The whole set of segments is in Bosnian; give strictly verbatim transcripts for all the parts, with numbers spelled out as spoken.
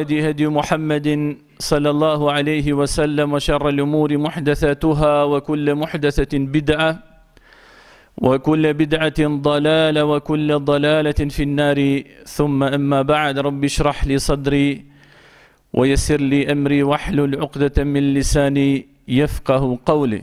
الهدي هدي محمد صلى الله عليه وسلم وشر الأمور محدثاتها وكل محدثة بدعة وكل بدعة ضلالة وكل ضلالة في النار ثم أما بعد رب اشرح لي صدري ويسر لي أمري واحلل عقدة من لساني يفقه قولي.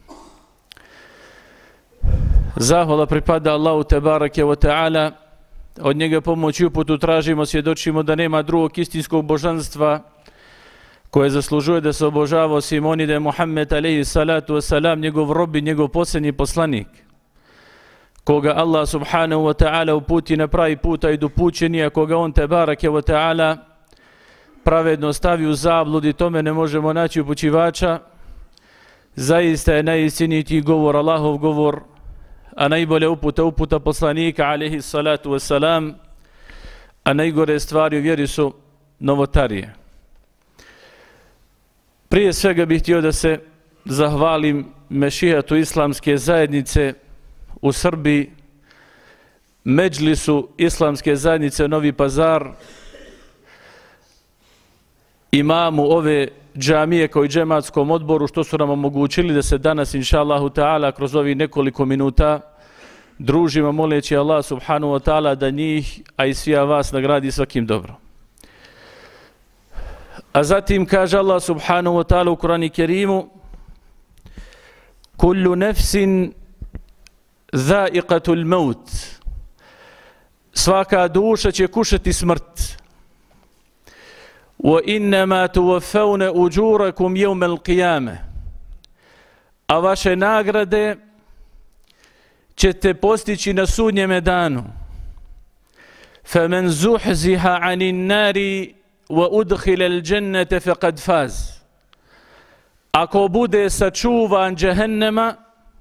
Zahvala pripada Allahu tebareke ve ta'ala, od njega pomoć i uputu tražimo, svjedočimo da nema drugog istinskog božanstva koje zaslužuje da se obožava osim oni, da je Muhammed alejhi salatu wasalam njegov rob i njegov posljednji poslanik, koga Allah subhanahu wa ta'ala uputi na pravi put, a i dopućeni, a koga on tebareke ve ta'ala pravedno stavi u zabludi, tome ne možemo naći upućivača. Zaista je najistinitiji govor Allahov govor, a najbolja uputa uputa poslanika alejhi salatu wasalam, a najgore stvari u vjeri su novotarije. Prije svega bih htio da se zahvalim mešihatu islamske zajednice u Srbiji, Medžlisu islamske zajednice Novi Pazar, imamu ove džamije kao i džematskom odboru što su nam omogućili da se danas inša Allahu ta'ala kroz ovih nekoliko minuta družimo, moleći Allah subhanahu wa ta'ala da njih, a i svija vas nagradi svakim dobro. A zatim kaže Allah subhanahu wa ta'ala u Kur'anu Kerimu: kullu nefsin zaiqatul maut, svaka duša će kušati smrt. وَإِنَّمَا تُوَفَّوْنَ أُجُورَكُمْ يَوْمَ الْقِيَامَةِ, a vaše nagrade ćete postići na sudnjeme danu. فَمَنْ زُحْزِحَ عَنِ النَّارِ وَأُدْخِلَ الْجَنَّةَ فَقَدْ فَازَ, ako bude sačuvan džehennema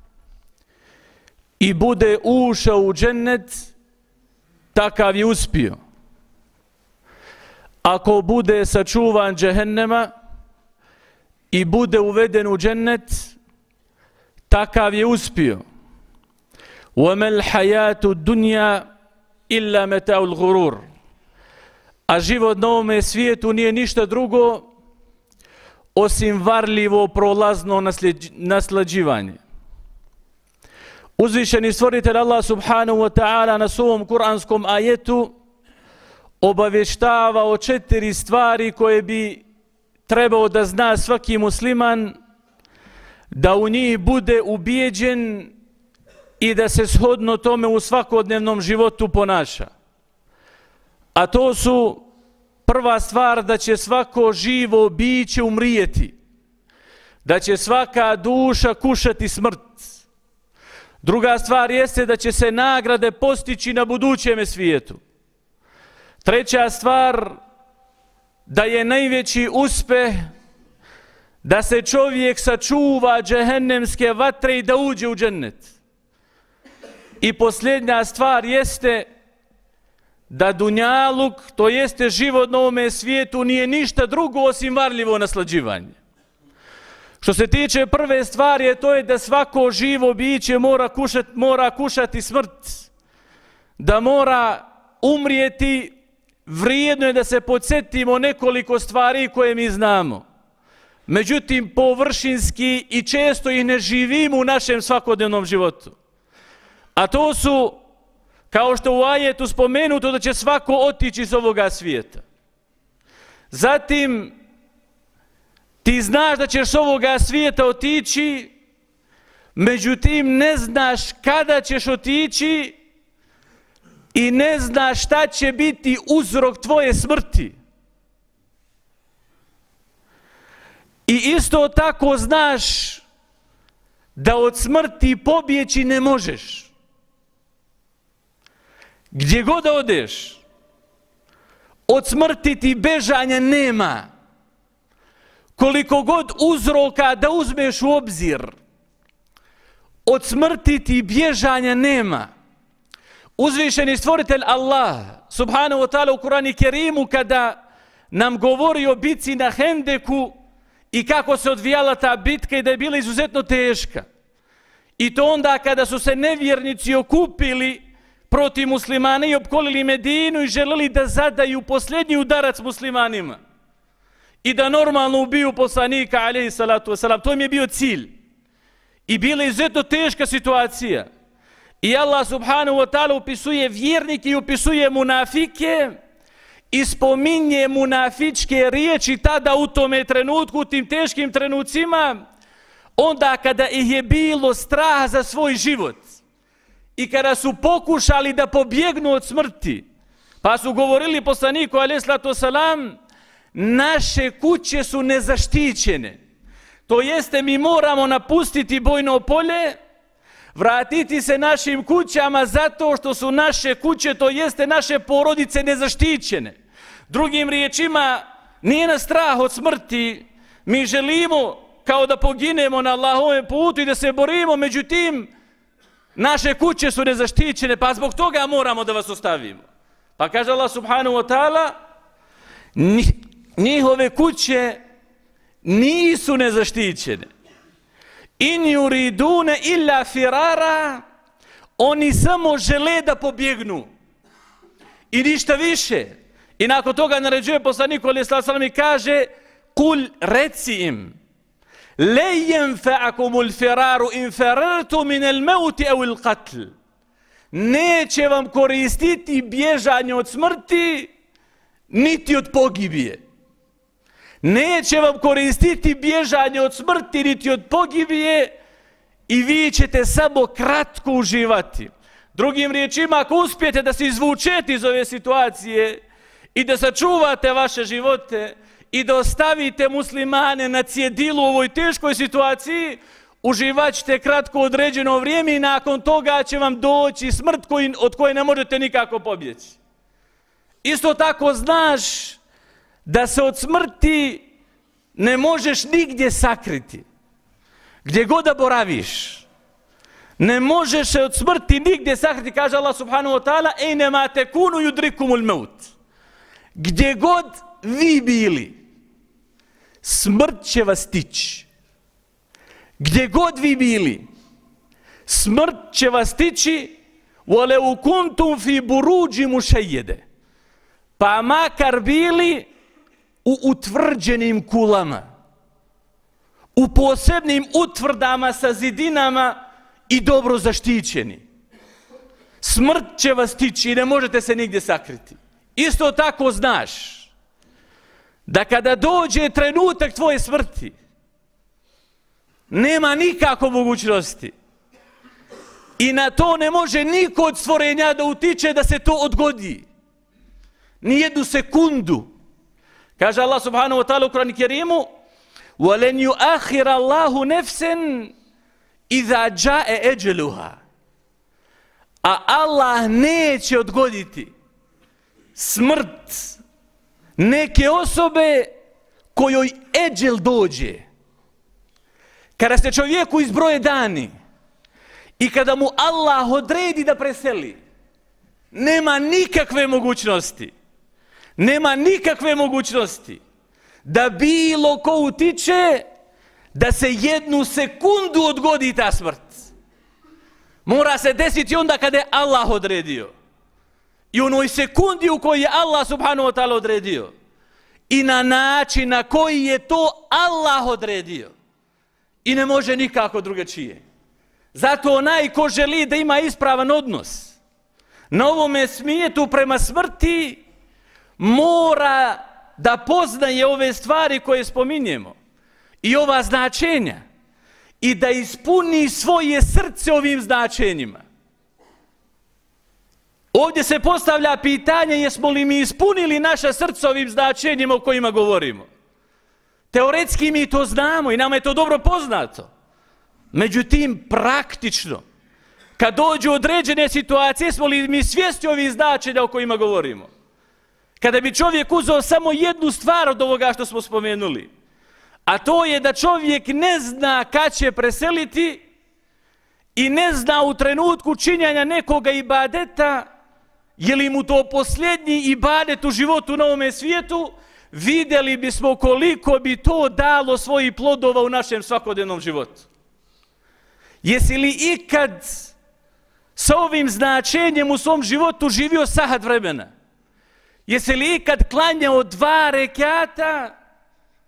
i bude ušao u džennet, takav je uspio. Ako bude sačuvan džehennema i bude uveden u džennet, takav je uspio. وَمَا الْحَيَاتُ الدُّنْيَا إِلَّا مَتَاعُ الْغُرُورِ, a život na ovome svijetu nije ništa drugo osim varljivo prolazno naslađivanje. Uzvišeni stvoritelj Allah subhanahu wa ta'ala na svom kuranskom ajetu obavještava o četiri stvari koje bi trebao da zna svaki musliman, da u njih bude ubijeđen i da se shodno tome u svakodnevnom životu ponaša. A to su: prva stvar, da će svako živo biće umrijeti, da će svaka duša kušati smrt. Druga stvar jeste da će se nagrade postići na budućem svijetu. Treća stvar, da je najveći uspeh da se čovjek sačuva džehennemske vatre i da uđe u džennet. I posljednja stvar jeste da dunjaluk, to jeste život na ovome svijetu, nije ništa drugo osim varljivo naslađivanje. Što se tiče prve stvari, to je da svako živo biće mora kušati, mora kušati smrt, da mora umrijeti. Vrijedno je da se podsjetimo nekoliko stvari koje mi znamo. Međutim, površinski i često ih ne živimo u našem svakodnevnom životu. A to su, kao što u ajetu spomenuto, da će svako otići iz ovoga svijeta. Zatim, ti znaš da ćeš s ovoga svijeta otići, međutim ne znaš kada ćeš otići i ne znaš šta će biti uzrok tvoje smrti. I isto tako znaš da od smrti pobjeći ne možeš. Gdje god odeš, od smrti ti bežanja nema. Koliko god uzroka da uzmeš u obzir, od smrti ti bježanja nema. Uzvišeni stvoritelj Allah subhanahu wa ta'ala u Kur'anu Kerimu, kada nam govori o bitci na Hendeku i kako se odvijala ta bitka i da je bila izuzetno teška, i to onda kada su se nevjernici okupili protiv muslimana i opkolili Medinu i želeli da zadaju posljednji udarac muslimanima, i da normalno ubiju poslanika, alejhi salatu wasalam. To im je bio cilj. I bila je izuzetno teška situacija. I Allah subhanahu wa ta'ala upisuje vjernike i upisuje munafike i spominje munafičke riječi tada u tome trenutku, u tim teškim trenucima, onda kada ih je bilo strah za svoj život i kada su pokušali da pobjegnu od smrti, pa su govorili poslaniku alejhi salatu wasalam, naše kuće su nezaštićene. To jeste, mi moramo napustiti bojno polje, vratiti se našim kućama zato što su naše kuće, to jeste naše porodice, nezaštićene. Drugim riječima, nije nas strah od smrti, mi želimo kao da poginemo na Allahovom putu i da se borimo, međutim, naše kuće su nezaštićene, pa zbog toga moramo da vas ostavimo. Pa kaže Allah subhanahu wa ta'ala, njihove kuće nisu nezaštićene. In yuridune illa firara, oni samo žele da pobjegnu. I ništa više. I nakon toga naređuje poslaniku alejhi salatu wasalam i kaže, kul reci im, le yenfa'akumul firaru in farartu min al mauti aw al qatl. Neće vam koristiti bježanje od smrti, niti od pogibije. Neće vam koristiti bježanje od smrti, niti od pogibije i vi ćete samo kratko uživati. Drugim riječima, ako uspijete da se izvučete iz ove situacije i da sačuvate vaše živote i da ostavite muslimane na cjedilu u ovoj teškoj situaciji, uživat ćete kratko određeno vrijeme i nakon toga će vam doći smrt koji, od koje ne možete nikako pobjeći. Isto tako znaš da se od smrti ne možeš nigdje sakriti. Gdje god da boraviš, ne možeš se od smrti nigdje sakriti, kaže Allah subhanahu wa ta'ala, ejnema tekunu yudrikumul maut. Gdje god vi bili, smrt će vas stići. Gdje god vi bili, smrt će vas stići, walau kuntum fi buruđi mušejjede. Pa makar bili u utvrđenim kulama, u posebnim utvrdama sa zidinama i dobro zaštićeni. Smrt će vas stići i ne možete se nigdje sakriti. Isto tako znaš da kada dođe trenutak tvoje smrti, nema nikako mogućnosti i na to ne može niko od stvorenja da utiče da se to odgodi. Nijednu sekundu. Kaže Allah subhanahu wa ta'ala u Kur'anu Kerimu, وَلَنْ يُؤَخِرَ اللَّهُ نَفْسًا إِذَا جَاءَ أَجَلُهَا. A Allah neće odgoditi smrt neke osobe kojoj eđel dođe. Kada se čovjeku izbroje dani i kada mu Allah odredi da preseli, nema nikakve mogućnosti, nema nikakve mogućnosti da bilo ko utiče da se jednu sekundu odgodi ta smrt. Mora se desiti onda kada je Allah odredio. I u onoj sekundi u kojoj je Allah subhanahu wa ta'ala odredio. I na način na koji je to Allah odredio. I ne može nikako drugačije. Zato onaj ko želi da ima ispravan odnos na ovome svijetu prema smrti, mora da poznaje ove stvari koje spominjemo i ova značenja i da ispuni svoje srce ovim značenjima. Ovdje se postavlja pitanje, jesmo li mi ispunili naše srce ovim značenjima o kojima govorimo. Teoretski mi to znamo i nama je to dobro poznato. Međutim, praktično, kad dođu određene situacije, jesmo li mi svjesni ovih značenja o kojima govorimo. Kada bi čovjek uzeo samo jednu stvar od ovoga što smo spomenuli, a to je da čovjek ne zna kad će preseliti i ne zna u trenutku činjanja nekoga ibadeta, je li mu to posljednji ibadet u životu na ovome svijetu, vidjeli bismo koliko bi to dalo svojih plodova u našem svakodnevnom životu. Jesi li ikad sa ovim značenjem u svom životu živio sahat vremena? Jesi li ikad klanjao dva rekata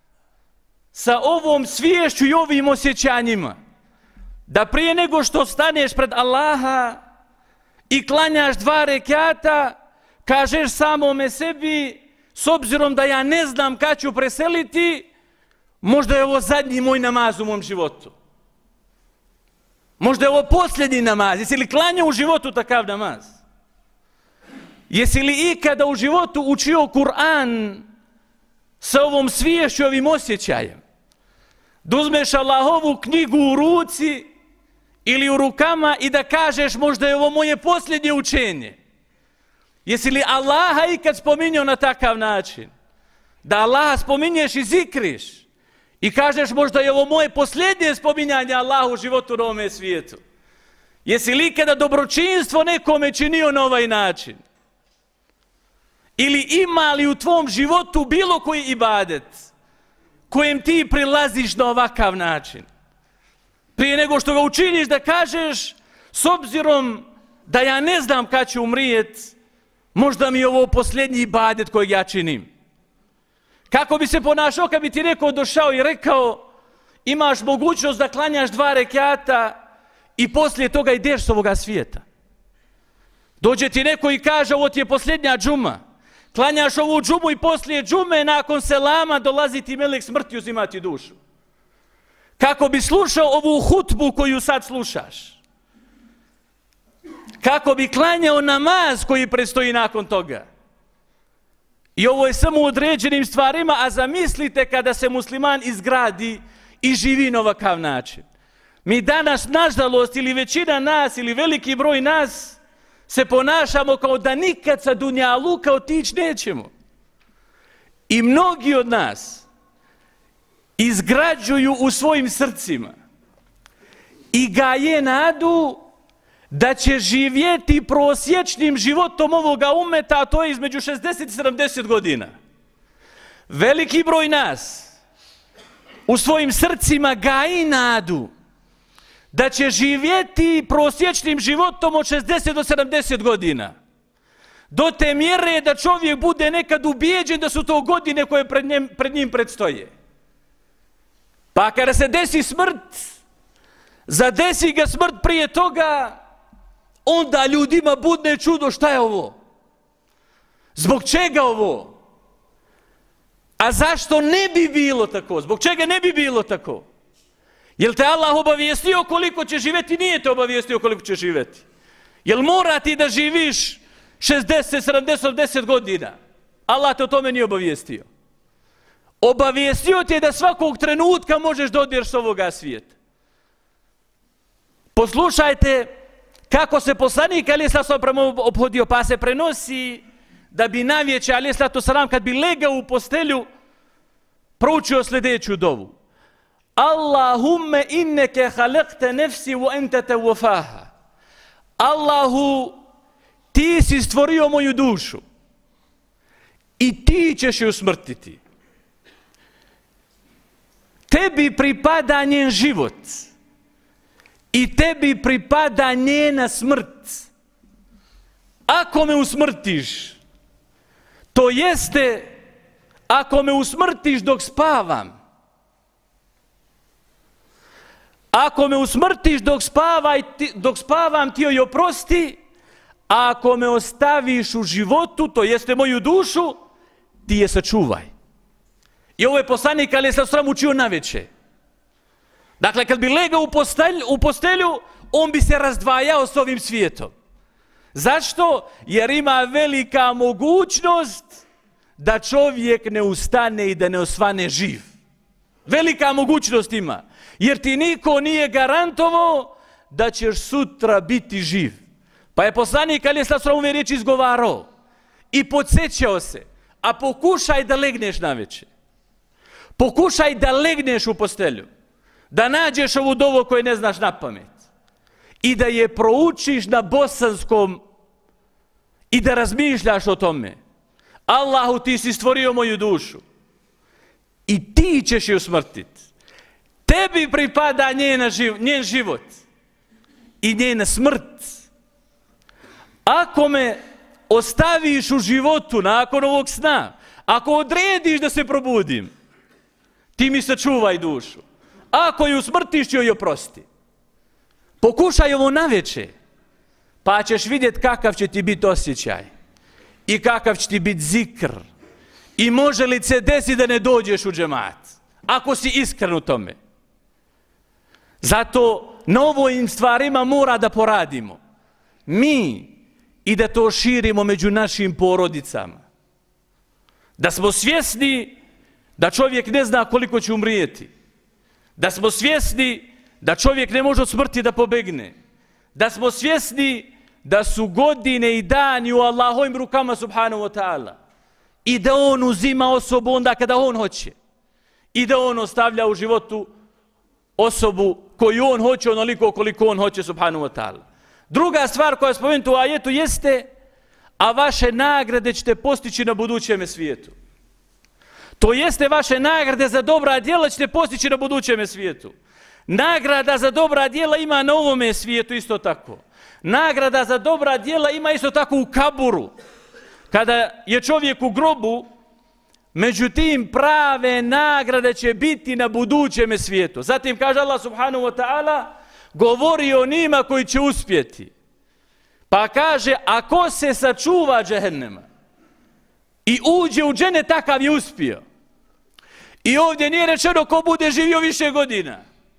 sa ovom sviješću i ovim osjećanjima, da prije nego što staneš pred Allaha i klanjaš dva rekata, kažeš samome sebi, s obzirom da ja ne znam kad ću preseliti, možda je ovo zadnji moj namaz u mom životu. Možda je ovo posljednji namaz. Jesi li klanjao u životu takav namaz? Jesi li ikada u životu učio Kur'an sa ovom sviješću, ovim osjećajem? Da uzmeš Allahovu knjigu u ruci ili u rukama i da kažeš možda je ovo moje posljednje učenje. Jesi li Allaha ikad spominjao na takav način? Da Allaha spominješ i zikriš i kažeš možda je ovo moje posljednje spominjanje Allaha u životu na ovome svijetu. Jesi li ikada dobročinstvo nekome činio na ovaj način? Ili ima li u tvom životu bilo koji ibadet kojem ti prilaziš na ovakav način? Prije nego što ga učiniš da kažeš, s obzirom da ja ne znam kad ću umrijet, možda mi je ovo posljednji ibadet kojeg ja činim. Kako bi se ponašao kad bi ti neko došao i rekao, imaš mogućnost da klanjaš dva rekata i poslije toga ideš s ovoga svijeta? Dođe ti neko i kaže, ovo ti je posljednja džuma. Klanjaš ovu džumu i poslije džume, nakon selama, dolazi ti melek smrti uzimati dušu. Kako bi slušao ovu hutbu koju sad slušaš? Kako bi klanjao namaz koji predstoji nakon toga? I ovo je samo u određenim stvarima, a zamislite kada se musliman izgradi i živi na ovakav način. Mi danas, nažalost, ili većina nas, ili veliki broj nas, se ponašamo kao da nikad sa dunjaluka otići nećemo. I mnogi od nas izgrađuju u svojim srcima i gaje nadu da će živjeti prosječnim životom ovoga umeta, a to je između šezdeset i sedamdeset godina. Veliki broj nas u svojim srcima gaji nadu da će živjeti prosječnim životom od šezdeset do sedamdeset godina. Do te mjere da čovjek bude nekad ubijeđen da su to godine koje pred njim, pred njim predstoje. Pa kada se desi smrt, zadesi ga smrt prije toga, onda ljudima budne čudo, šta je ovo? Zbog čega ovo? A zašto ne bi bilo tako? Zbog čega ne bi bilo tako? Jel te Allah obavijestio koliko će živjeti? Nije te obavijestio koliko će živjeti. Jel mora ti da živiš šezdeset, sedamdeset, osamdeset godina? Allah te o tome nije obavijestio. Obavijestio ti je da svakog trenutka možeš da odješ s ovoga svijeta. Poslušajte kako se poslanik alejhi selatu selam ophodio, pa se prenosi da bi navečer alejhi selatu selam kad bi legao u postelju proučio sljedeću dovu. Allahumme inneke halakte nefsi wa ente tawaffaha. Allahu, ti si stvorio moju dušu i ti ćeš je usmrtiti. Tebi pripada njen život i tebi pripada njena smrt. Ako me usmrtiš, to jeste ako me usmrtiš dok spavam, ako me usmrtiš dok, spavaj, dok spavam, ti joj oprosti, a ako me ostaviš u životu, to jeste moju dušu, ti je sačuvaj. I ovo je poslanik alejhi selatu selam učio navečer. Dakle, kad bi legao u postelju, u postelju, on bi se razdvajao s ovim svijetom. Zašto? Jer ima velika mogućnost da čovjek ne ustane i da ne osvane živ. Velika mogućnost ima. Jer ti niko nije garantovao da ćeš sutra biti živ. Pa je poslanik alejhi selatu selam ove riječi izgovarao i podsjećao se, a pokušaj da legneš navečer. Pokušaj da legneš u postelju, da nađeš ovu dovu koju ne znaš na pamet i da je proučiš na bosanskom i da razmišljaš o tome. Allahu, ti si stvorio moju dušu i ti ćeš je usmrtiti. Tebi pripada njena živ, njen život i njena smrt. Ako me ostaviš u životu nakon ovog sna, ako odrediš da se probudim, ti ti mi sačuvaj dušu. Ako ju smrtiš, joj oprosti. Pokušaj ovo navečer, pa ćeš vidjeti kakav će ti biti osjećaj i kakav će ti biti zikr. I može li se desiti da ne dođeš u džemat, ako si iskren u tome. Zato na ovim stvarima mora da poradimo. Mi i da to širimo među našim porodicama. Da smo svjesni da čovjek ne zna koliko će umrijeti. Da smo svjesni da čovjek ne može od smrti da pobegne. Da smo svjesni da su godine i dani u Allahovim rukama subhanahu wa ta'ala. I da on uzima osobu onda kada on hoće. I da on ostavlja u životu osobu koju on hoće onoliko koliko on hoće subhanahu wa ta'ala. Druga stvar koja je spomenuta u ajetu jeste, a vaše nagrade ćete postići na budućem svijetu. To jeste, vaše nagrade za dobra djela ćete postići na budućem svijetu. Nagrada za dobra djela ima na ovome svijetu isto tako. Nagrada za dobra djela ima isto tako u kaburu. Kada je čovjek u grobu, međutim prave nagrade će biti na budućem svijetu. Zatim kaže Allah subhanahu wa ta'ala, govori o njima koji će uspjeti. Pa kaže, ako se sačuva džehennema i uđe u džennet, takav je uspio. I ovdje nije rečeno ko bude živio više godina.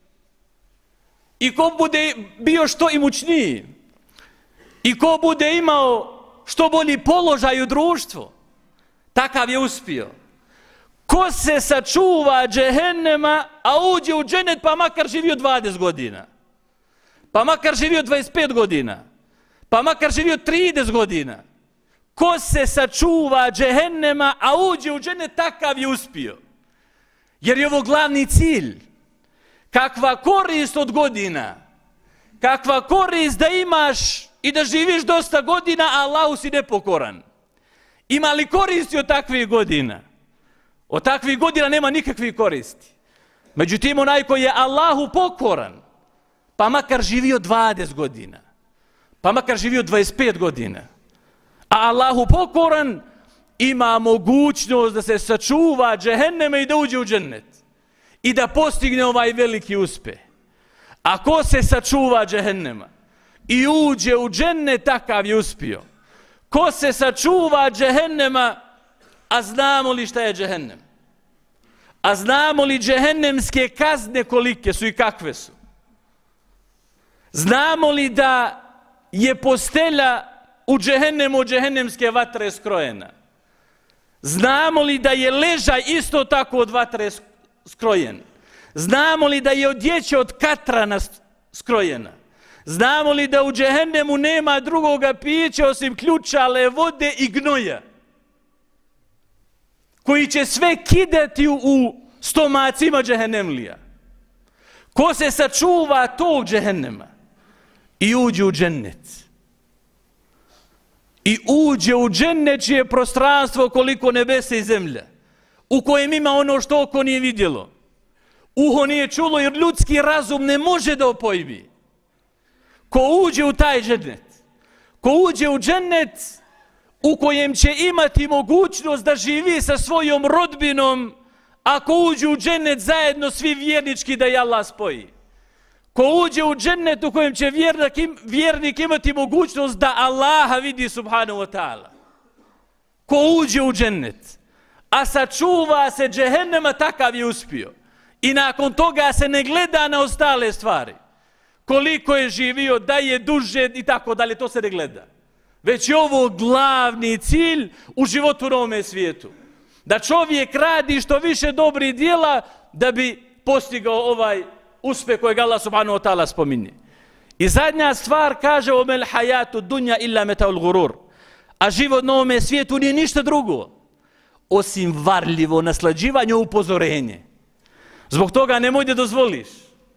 I ko bude bio što imućniji. I ko bude imao što bolji položaj u društvu. Takav je uspio. Ko se sačuva džehennema, a uđe u džennet pa makar živio dvadeset godina. Pa makar živio dvadeset pet godina. Pa makar živio trideset godina. Ko se sačuva džehennema, a uđe u džennet, takav je uspio. Jer je ovo glavni cilj. Kakva korist od godina. Kakva korist da imaš i da živiš dosta godina, a Allahu si nepokoran. Ima li koristi od takvih godina? Od takvih godina nema nikakvih koristi. Međutim, onaj koji je Allahu pokoran, pa makar živio dvadeset godina, pa makar živio dvadeset pet godina, a Allahu pokoran, ima mogućnost da se sačuva džehenneme i da uđe u džennet i da postigne ovaj veliki uspjeh. A ko se sačuva džehennema i uđe u džennet, takav je uspio. Ko se sačuva džehennema, a znamo li šta je džehennem? A znamo li džehennemske kazne kolike su i kakve su? Znamo li da je postelja u džehennemu od džehennemske vatre skrojena? Znamo li da je ležaj isto tako od vatre skrojen? Znamo li da je odjeća od katrana skrojena? Znamo li da u džehennemu nema drugoga pića osim ključale vode i gnoja, koji će sve kidati u stomacima džehennemlija? Ko se sačuva tog džehennema i uđe u džennet? I uđe u džennet čije prostranstvo koliko nebesa i zemlja, u kojem ima ono što oko nije vidjelo, uho nije čulo, jer ljudski razum ne može da opojmi. Ko uđe u taj džennet, ko uđe u džennet u kojem će imati mogućnost da živi sa svojom rodbinom, ako uđe u džennet zajedno svi vjernički da je Allah spoji. Ko uđe u džennet u kojem će vjernik, vjernik imati mogućnost da Allaha vidi subhanahu wa ta'ala. Ko uđe u džennet, a sačuva se džehennema, takav je uspio. I nakon toga se ne gleda na ostale stvari. Koliko je živio, da je duže i tako dalje, to se ne gleda. Već je ovo glavni cilj u životu na ovome svijetu. Da čovjek radi što više dobrih djela da bi postigao ovaj uspjeh kojeg Allah subhanahu wa ta'ala spominje. I zadnja stvar kaže omel hayatu dunja illa metaul gurur. A život na ovome svijetu nije ništa drugo osim varljivo naslađivanje, upozorenje. Zbog toga nemoj da dozvoliš.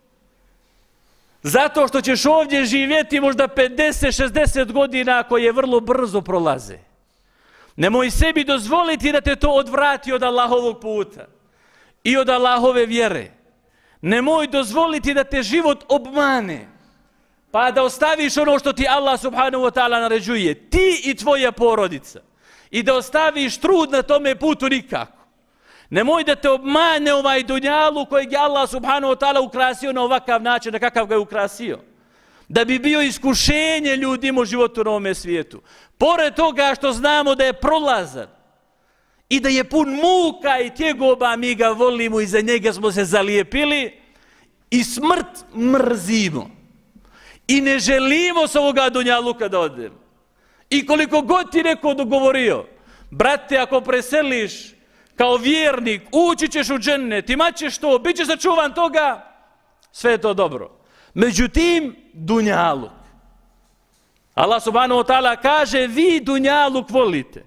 Zato što ćeš ovdje živjeti možda pedeset šezdeset godina koje vrlo brzo prolaze. Nemoj sebi dozvoliti da te to odvrati od Allahovog puta i od Allahove vjere. Nemoj dozvoliti da te život obmane, pa da ostaviš ono što ti Allah subhanahu wa ta'ala naređuje, ti i tvoja porodica, i da ostaviš trud na tome putu nikako. Nemoj da te obmane ovaj dunjalu kojeg je Allah subhanahu wa ta'ala ukrasio na ovakav način, na kakav ga je ukrasio. Da bi bio iskušenje ljudima u životu na ovome svijetu. Pored toga što znamo da je prolazan i da je pun muka i tjegoba, mi ga volimo i za njega smo se zalijepili i smrt mrzimo. I ne želimo s ovoga dunjaluka da odemo. I koliko god ti neko dogovorio, brate, ako preseliš kao vjernik, ući ćeš u džennet, imat ćeš to, bit ćeš sačuvan toga, sve je to dobro. Međutim, dunjaluk. Allah subhanahu wa ta'ala kaže, vi dunjaluk volite.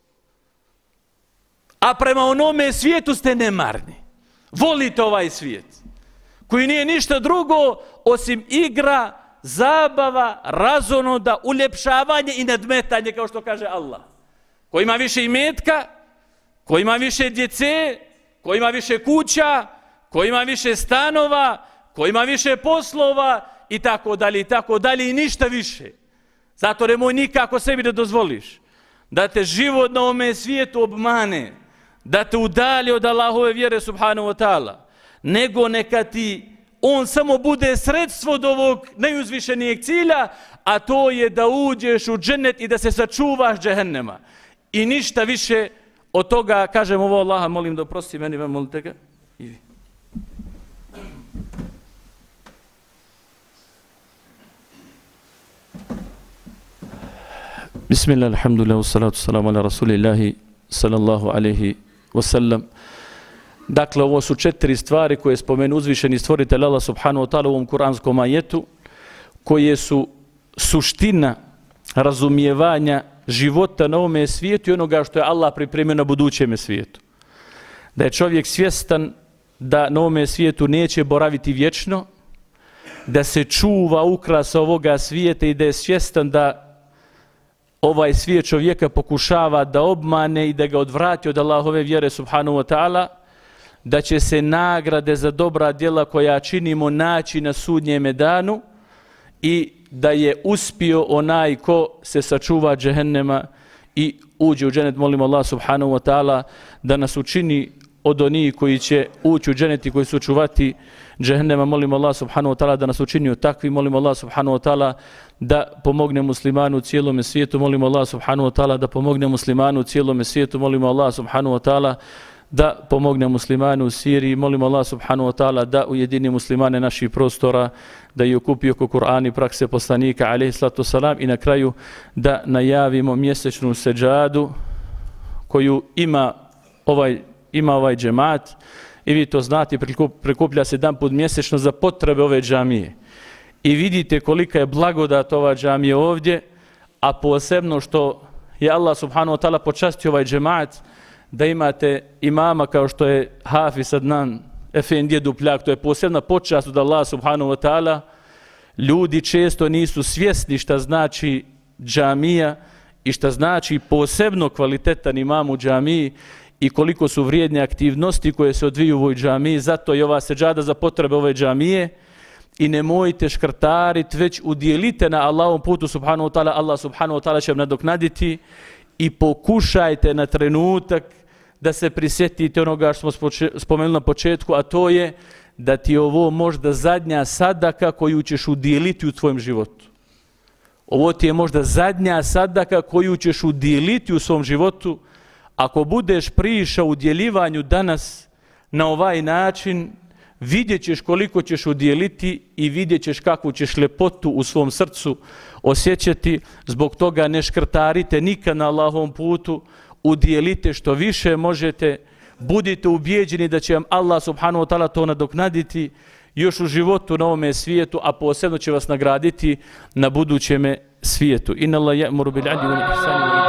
A prema onome svijetu ste nemarni. Volite ovaj svijet. Koji nije ništa drugo osim igra, zabava, razonoda, uljepšavanje i nadmetanje, kao što kaže Allah. Ko ima više imetka, ko ima više djece, ko ima više kuća, ko ima više stanova, ko ima više poslova i tako dalje i tako dalje i ništa više. Zato nemoj nikako sebi da dozvoliš da te život na ovome svijetu obmane, da te udalji od Allahove vjere subhanahu wa ta'ala, nego neka ti on samo bude sredstvo do ovog najuzvišenijeg cilja, a to je da uđeš u džennet i da se sačuvaš džehennema. I ništa više od toga, kažem ovo Allaha, molim da oprosti meni, vam molite ga. I vi. Bismillah, alhamdulillah, salatu salamu ala rasulillahi, sallallahu alaihi wasallam. Dakle, ovo su četiri stvari koje spomenu uzvišeni stvoritelj Allah subhanahu wa ta'ala u ovom kuranskom ajetu, koje su suština razumijevanja života na ovome svijetu i onoga što je Allah pripremio na budućem svijetu. Da je čovjek svjestan da na ovome svijetu neće boraviti vječno, da se čuva ukrasa ovoga svijeta i da je svjestan da ovaj svijet čovjeka pokušava da obmane i da ga odvrati od Allahove vjere subhanahu wa ta'ala, da će se nagrade za dobra djela koja činimo naći na sudnjem danu i da je uspio onaj ko se sačuva džehennema i uđe u džennet. Molimo Allah subhanahu wa ta'ala da nas učini od onih koji će ući u džennet i koji su čuvati džehennema. Molimo Allah subhanahu wa ta'ala da nas učini od takvi. Molimo Allah subhanahu wa ta'ala da pomogne muslimanu u cijelome svijetu. Molimo Allah subhanahu wa ta'ala da pomogne muslimanu u cijelome svijetu. Molimo Allah subhanahu wa ta'ala da pomogne muslimanu u Siriji. Molimo Allah subhanahu wa ta'ala da ujedini muslimane naših prostora, da ih okupi oko Kur'ana i prakse poslanika alejhi salatu salam i na kraju da najavimo mjesečnu seđadu koju ima ovaj, ima ovaj džemat i vi to znate, prikuplja se jedan put mjesečno za potrebe ove džamije. I vidite kolika je blagodat ova džamije ovdje, a posebno što je Allah subhanahu wa ta'ala počastio ovaj džemat, da imate imama kao što je Hafiz Adnan Efendije Dupljak, to je posebna počast od Allah subhanahu wa ta'ala. Ljudi često nisu svjesni šta znači džamija i šta znači posebno kvalitetan imam u džamiji i koliko su vrijedne aktivnosti koje se odviju u ovoj džamiji. Zato je ova seđada za potrebe ove džamije i nemojte škrtariti, već udjelite na Allahovom putu subhanahu wa ta'ala. Allah subhanahu wa ta'ala će vam nadoknaditi i pokušajte na trenutak da se prisjetite onoga što smo spomenuli na početku, a to je da ti je ovo možda zadnja sadaka koju ćeš udjeliti u tvojom životu. Ovo ti je možda zadnja sadaka koju ćeš udjeliti u svom životu. Ako budeš prišao u udjeljivanju danas na ovaj način, vidjet ćeš koliko ćeš udjeliti i vidjet ćeš kakvu ćeš ljepotu u svom srcu osjećati. Zbog toga ne škrtarite nikad na Allahovom putu, udjelite što više možete, budite ubijeđeni da će vam Allah subhanahu wa ta'ala to nadoknaditi još u životu na ovome svijetu, a posebno će vas nagraditi na budućem svijetu. Inna Allah ya'muru bil 'adli wal ihsani